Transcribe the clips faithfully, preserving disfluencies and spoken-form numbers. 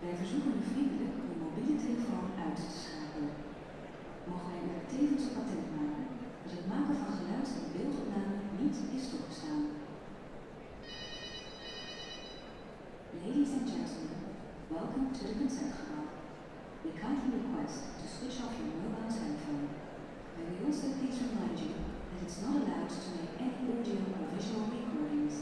Wij verzoeken u vriendelijk uw mobiele telefoon uit te schakelen. Mogen wij u tevens attent maken dat het maken van geluid- en beeldopname niet is toegestaan. Ladies and gentlemen, welcome to the Concertgebouw. We kindly request to switch off your mobile telephone. May we also please remind you that it's not allowed to make any audio or visual recordings.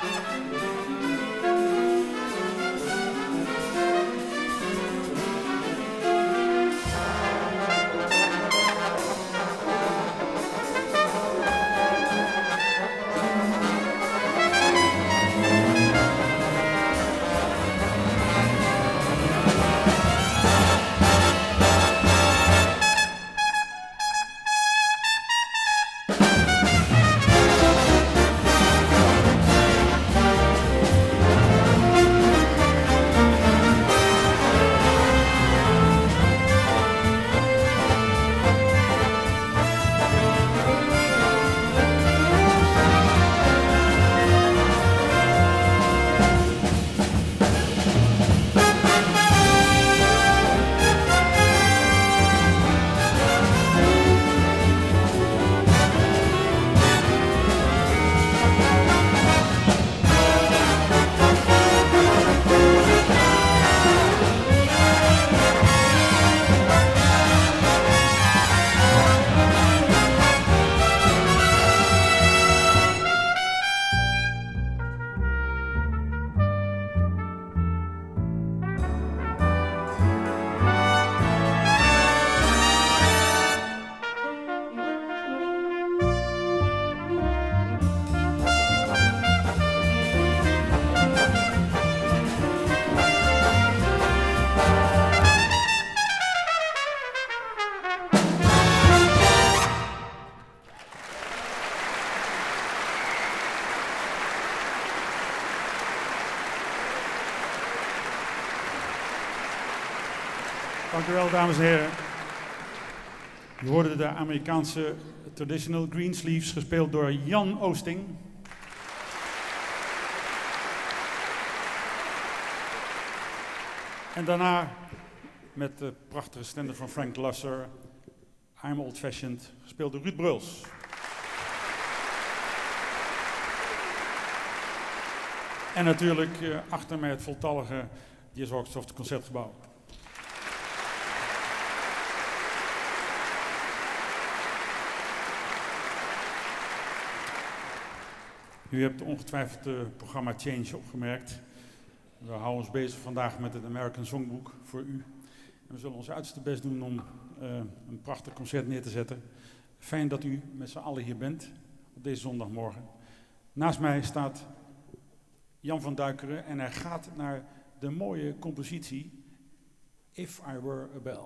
Dank u wel, dames en heren. U hoorde de Amerikaanse traditional Greensleeves, gespeeld door Jan Oosting. En daarna met de prachtige standaard van Frank Loesser, I'm Old Fashioned, gespeeld door Ruud Bruls. En natuurlijk uh, achter mij het voltallige Jazz Orchestra of het Concertgebouw. U hebt ongetwijfeld het programma Change opgemerkt. We houden ons bezig vandaag met het American Songbook voor u. En we zullen ons uiterste best doen om uh, een prachtig concert neer te zetten. Fijn dat u met z'n allen hier bent op deze zondagmorgen. Naast mij staat Jan van Duikeren en hij gaat naar de mooie compositie If I Were a Bell.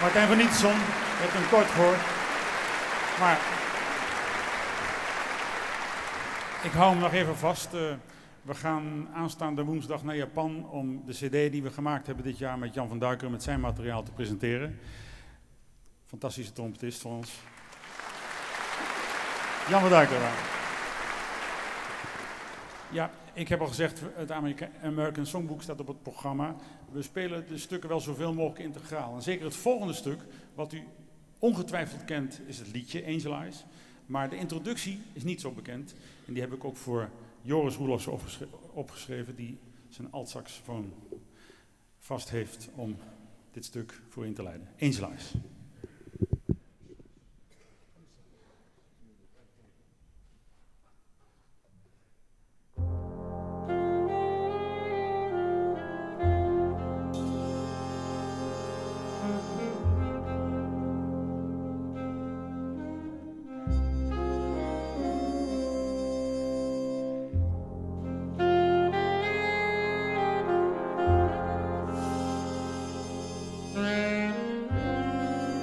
Martijn van Nietson, je hebt hem kort gehoord. Maar ik hou hem nog even vast. Uh, we gaan aanstaande woensdag naar Japan om de cd die we gemaakt hebben dit jaar met Jan van Duiker met zijn materiaal te presenteren. Fantastische trompetist voor ons. Jan van Duiker. Ja, ik heb al gezegd, het Amerika- American Songbook staat op het programma. We spelen de stukken wel zoveel mogelijk integraal. En zeker het volgende stuk, wat u ongetwijfeld kent, is het liedje Angel Eyes. Maar de introductie is niet zo bekend. En die heb ik ook voor Joris Roelofs opgeschreven, opgeschreven, die zijn altsaxofoon vast heeft om dit stuk voor in te leiden. Angel Eyes. Thank you.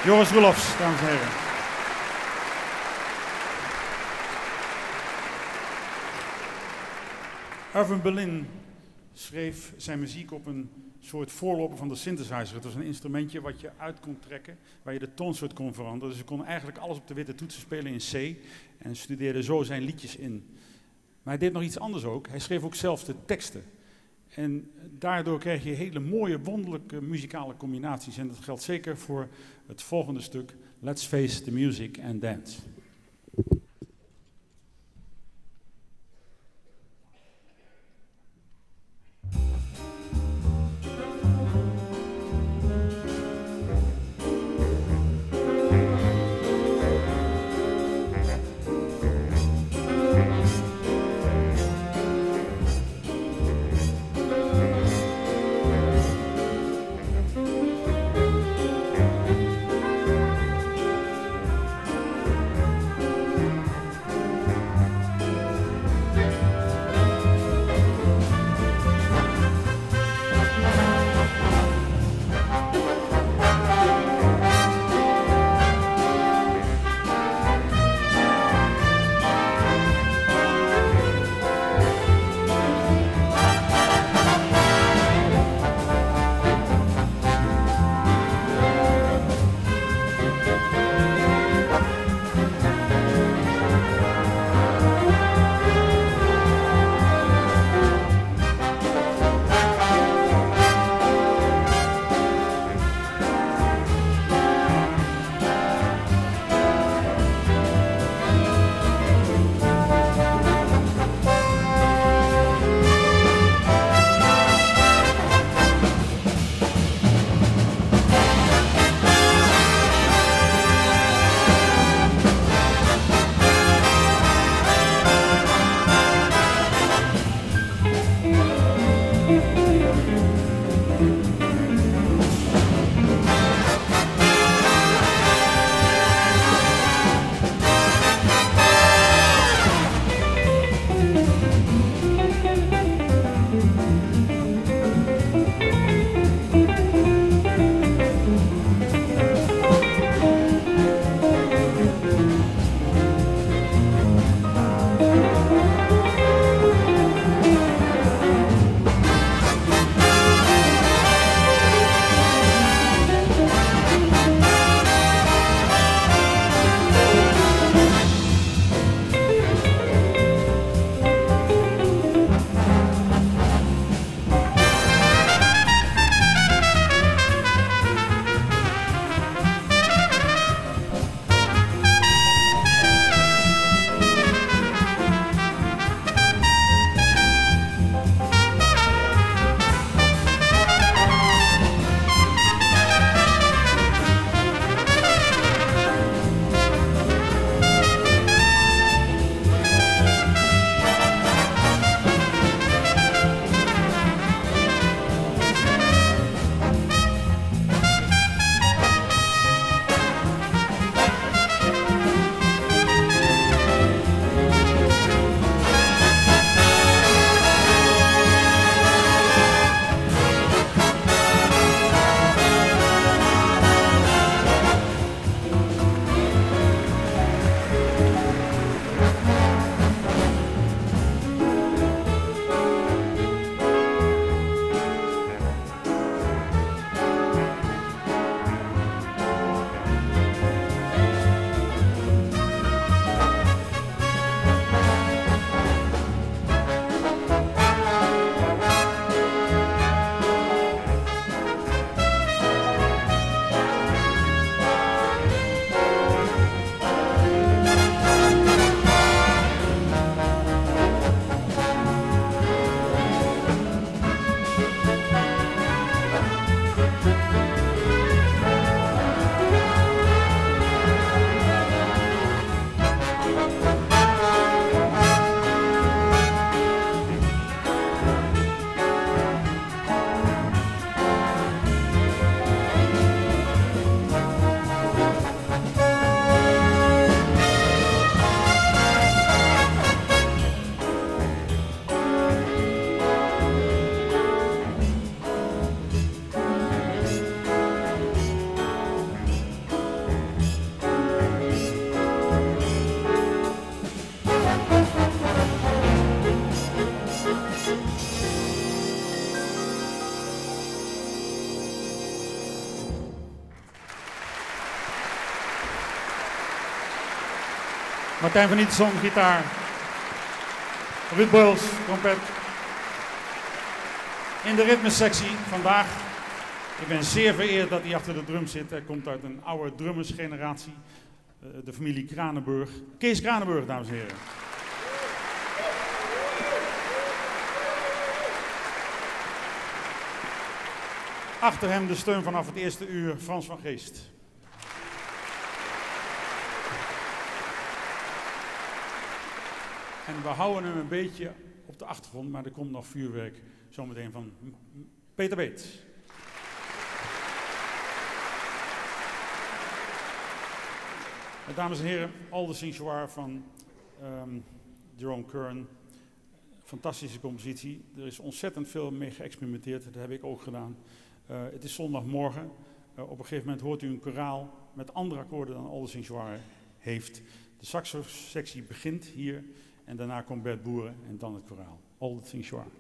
Joris Roelofs, dames en heren. Irving Berlin schreef zijn muziek op een soort voorloper van de synthesizer. Het was een instrumentje wat je uit kon trekken, waar je de toonsoort kon veranderen. Dus je kon eigenlijk alles op de witte toetsen spelen in C en studeerde zo zijn liedjes in. Maar hij deed nog iets anders ook. Hij schreef ook zelf de teksten. En daardoor kreeg je hele mooie, wonderlijke muzikale combinaties. En dat geldt zeker voor het volgende stuk, Let's Face the Music and Dance. Thank Martijn van Nietson, gitaar. Ruud Boyles, trompet. In de ritmesectie vandaag. Ik ben zeer vereerd dat hij achter de drum zit. Hij komt uit een oude drummersgeneratie. Uh, de familie Kranenburg. Kees Kranenburg, dames en heren. Achter hem de steun vanaf het eerste uur, Frans van Geest. En we houden hem een beetje op de achtergrond, maar er komt nog vuurwerk zometeen van Peter Beets. Dames en heren, All the Things You Are van um, Jerome Kern. Fantastische compositie. Er is ontzettend veel mee geëxperimenteerd, dat heb ik ook gedaan. Uh, het is zondagmorgen. Uh, op een gegeven moment hoort u een koraal met andere akkoorden dan All the Things You Are heeft. De saxo-sectie begint hier en daarna komt Bert Boeren en dan het koraal. All the Things You Are.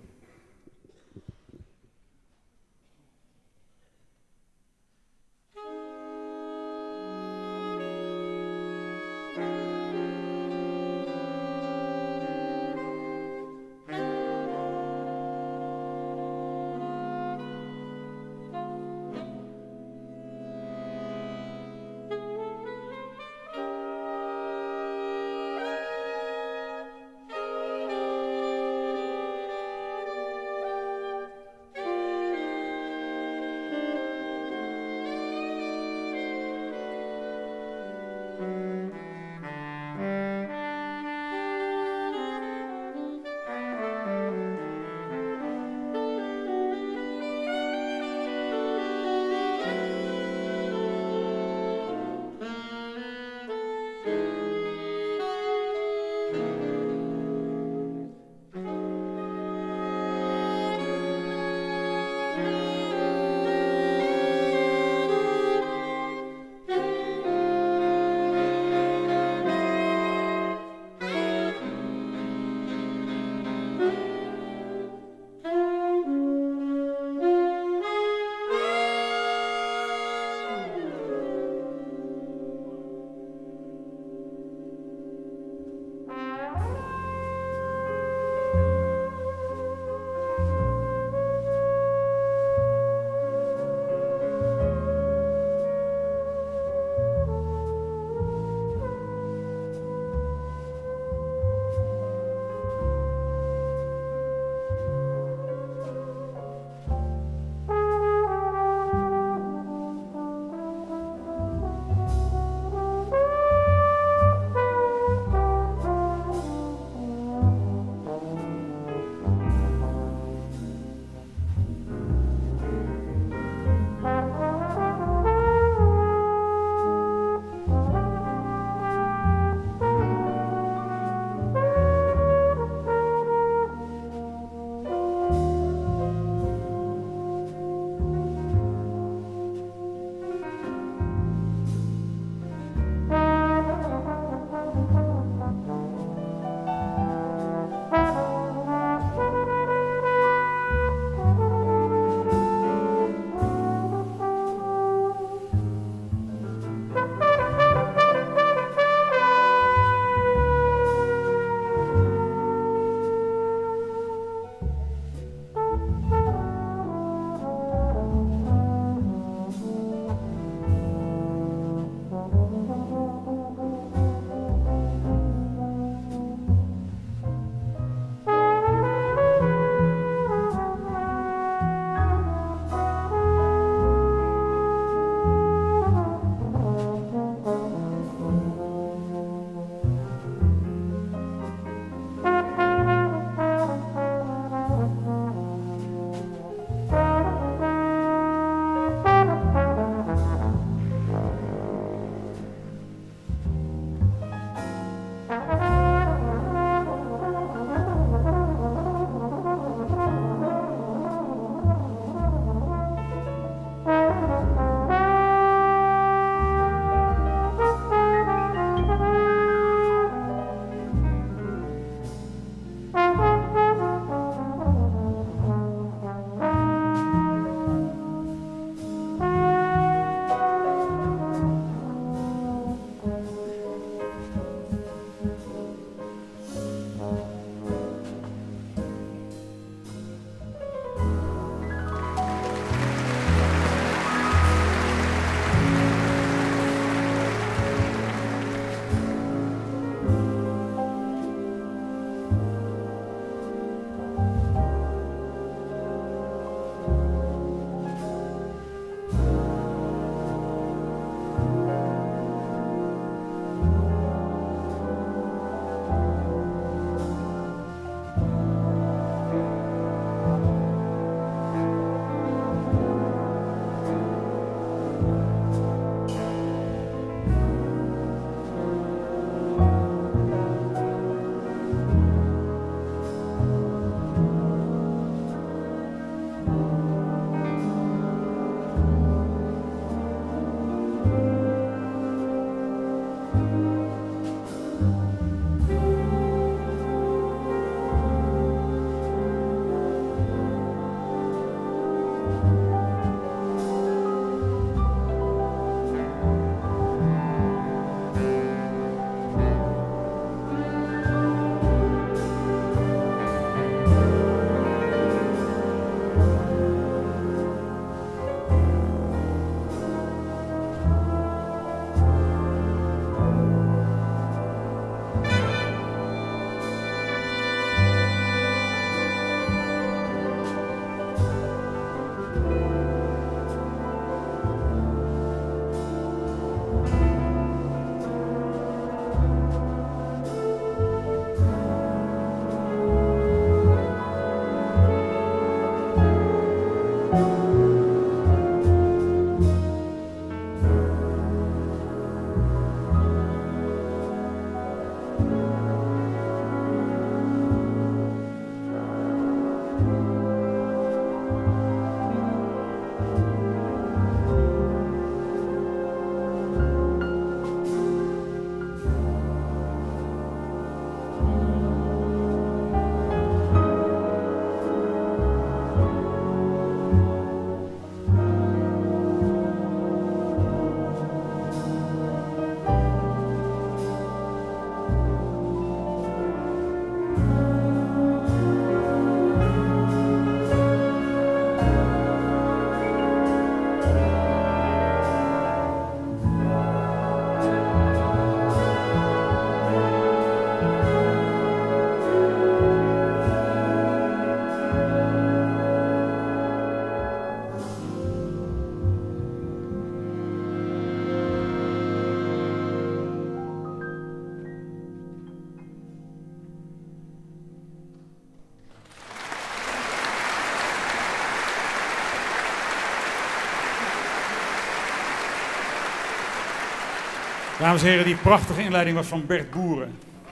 Dames en heren, die prachtige inleiding was van Bert Boeren.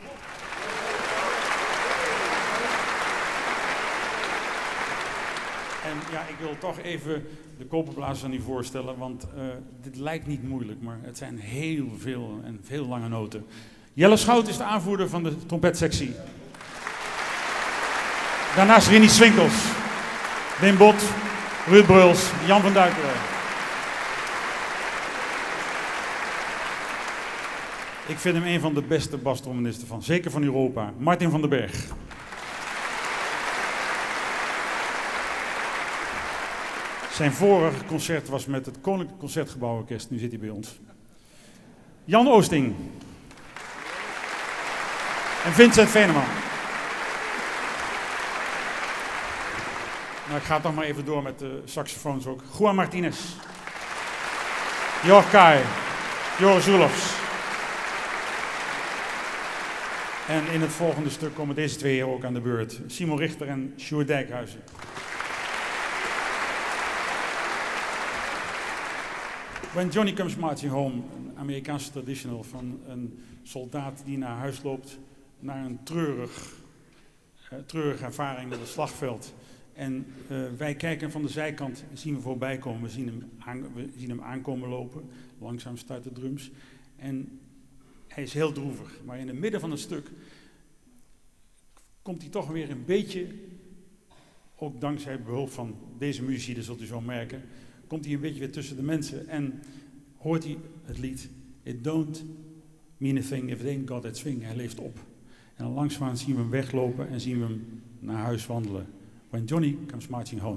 En ja, ik wil toch even de koperblazers aan u voorstellen, want uh, dit lijkt niet moeilijk, maar het zijn heel veel en veel lange noten. Jelle Schout is de aanvoerder van de trompetsectie. Daarnaast Rinnie Swinkels, Wim Bot, Ruud Bruls, Jan van Duikeren. Ik vind hem een van de beste bastrombonisten van, zeker van Europa, Martin van den Berg. Zijn vorige concert was met het Koninklijk Concertgebouworkest, nu zit hij bij ons. Jan Oosting. En Vincent Veneman. Nou, ik ga toch maar even door met de saxofoons ook. Juan Martinez. Jor Kai. Joris Roelofs. En in het volgende stuk komen deze twee hier ook aan de beurt. Simon Richter en Sjoerd Dijkhuizen. When Johnny Comes Marching Home, een Amerikaanse traditional van een soldaat die naar huis loopt naar een treurig, uh, treurige ervaring met het slagveld. En uh, wij kijken van de zijkant, zien we voorbij komen, we zien, hem aan, we zien hem aankomen lopen, langzaam stuit de drums. En hij is heel droevig, maar in het midden van het stuk komt hij toch weer een beetje, ook dankzij behulp van deze muziek, dat zult u zo merken, komt hij een beetje weer tussen de mensen en hoort hij het lied It don't mean a thing if it ain't got that swing. Hij leeft op. En dan langzaamaan zien we hem weglopen en zien we hem naar huis wandelen. When Johnny Comes Marching Home.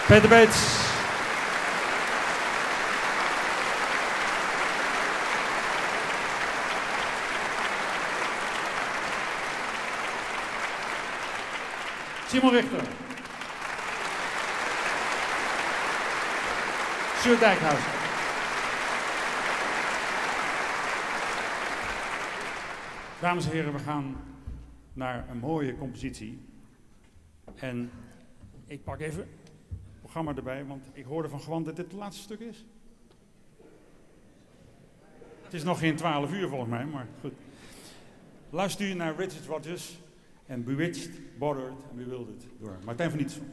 Peter Beets. Simon Richter. Sjoerd Dijkhuizen. Dames en heren, we gaan naar een mooie compositie. En ik pak even het programma erbij, want ik hoorde van Gewand dat dit het laatste stuk is. Het is nog geen twaalf uur volgens mij, maar goed. Luister u naar Richard Rodgers en Bewitched, Bothered and Bewildered door Martijn van Nietsel.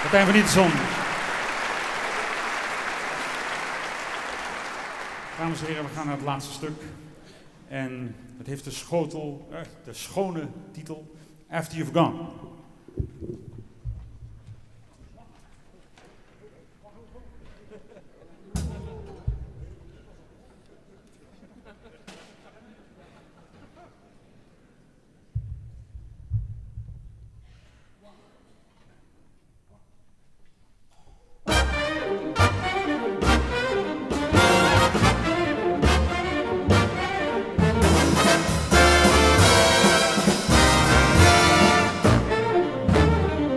Martijn van Nietenson. Dames en heren, we gaan naar het laatste stuk. En het heeft de, schotel, eh, de schone titel After You've Gone. Thank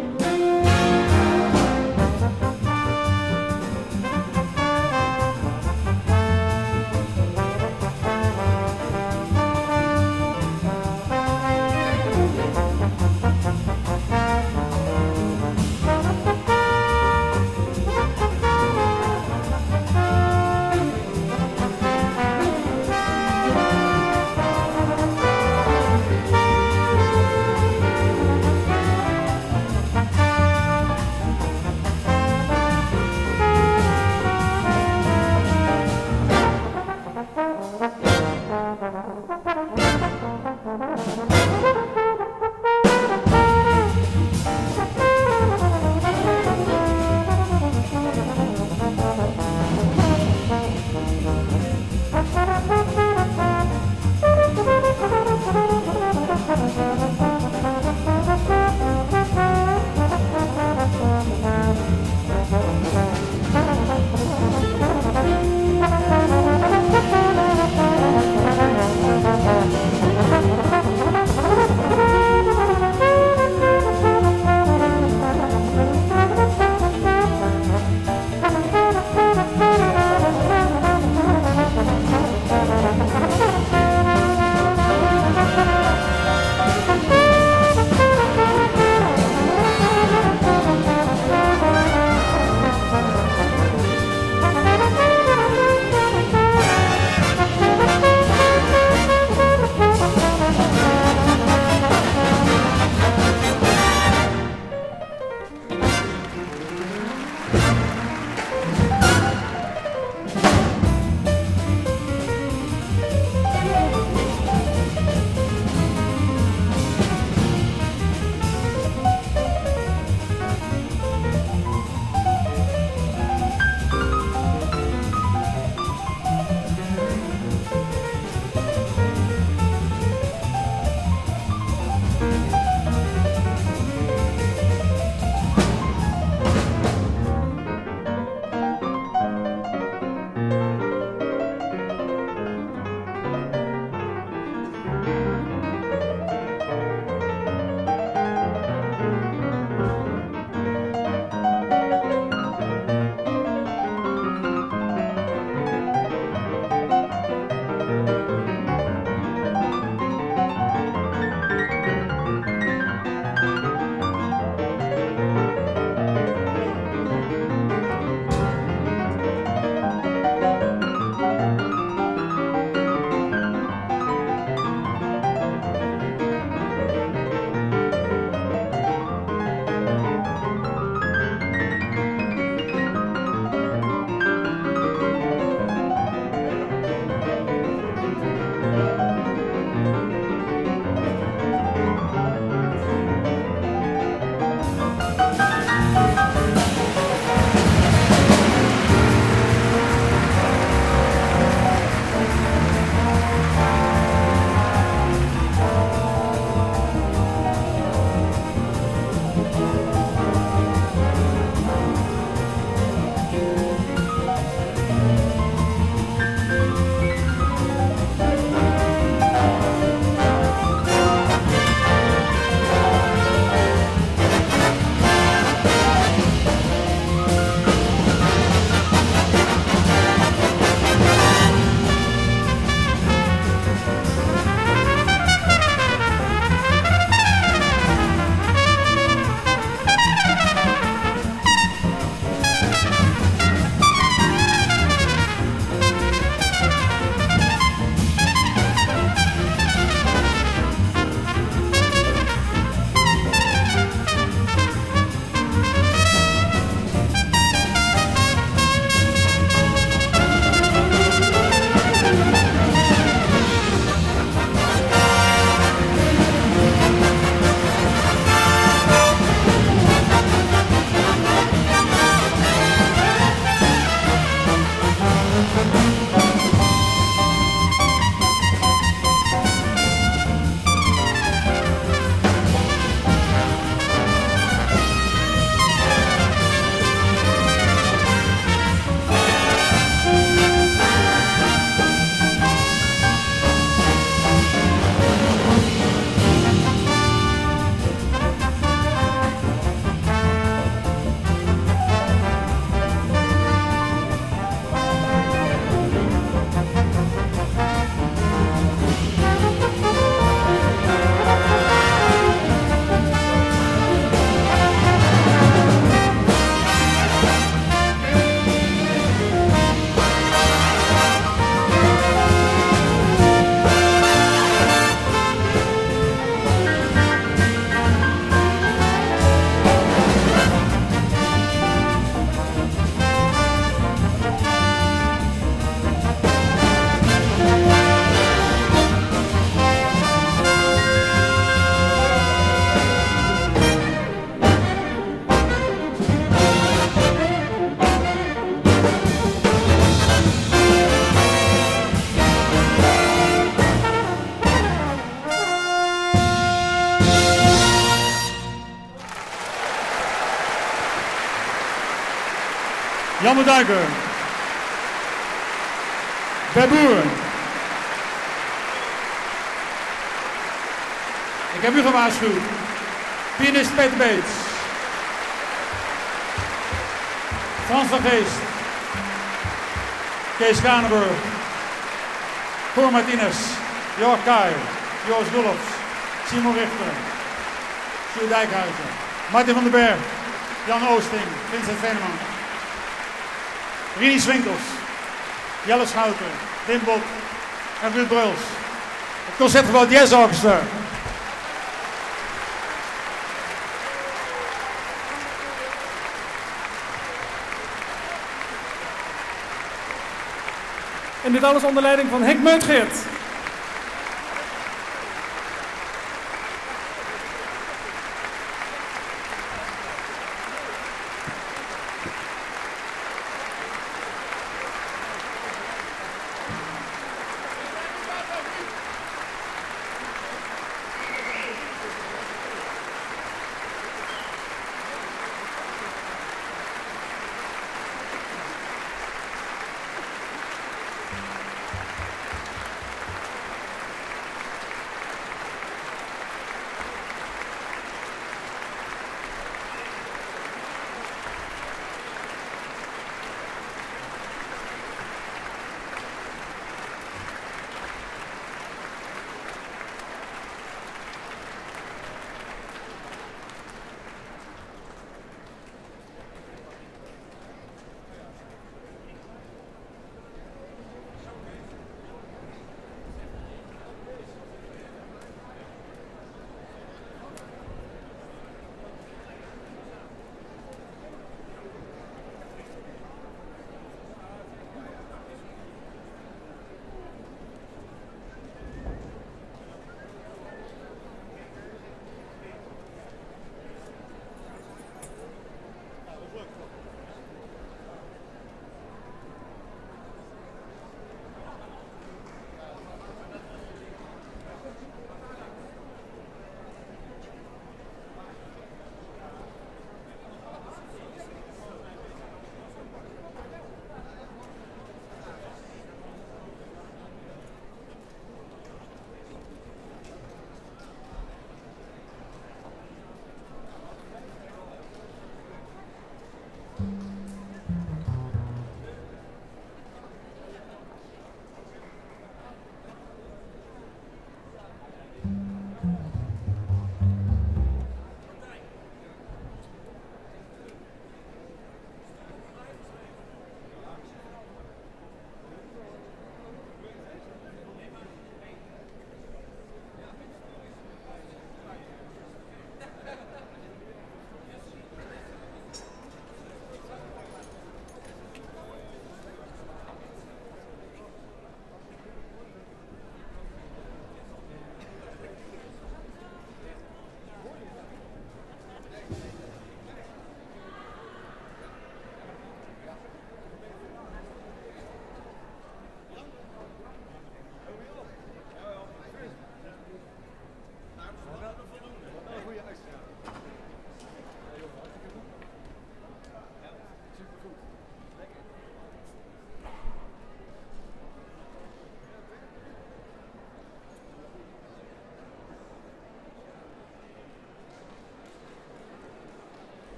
Sander Duiker. Per Boer. Ik heb u gewaarschuwd. Pianist Peter Beets. Frans van Geest. Kees Kranenburg. Cor Martinez. Jörg Kai. Joost Dulofs. Simon Richter. Sjoerd Dijkhuizen. Martin van den Berg. Jan Oosting. Vincent Veneman. Rini Swinkels. Jelle Schouten. Wim Bot. En Ruud Bruls. Het Concertgebouw Jazz Orchestra. En dit alles onder leiding van Henk Meutgeert.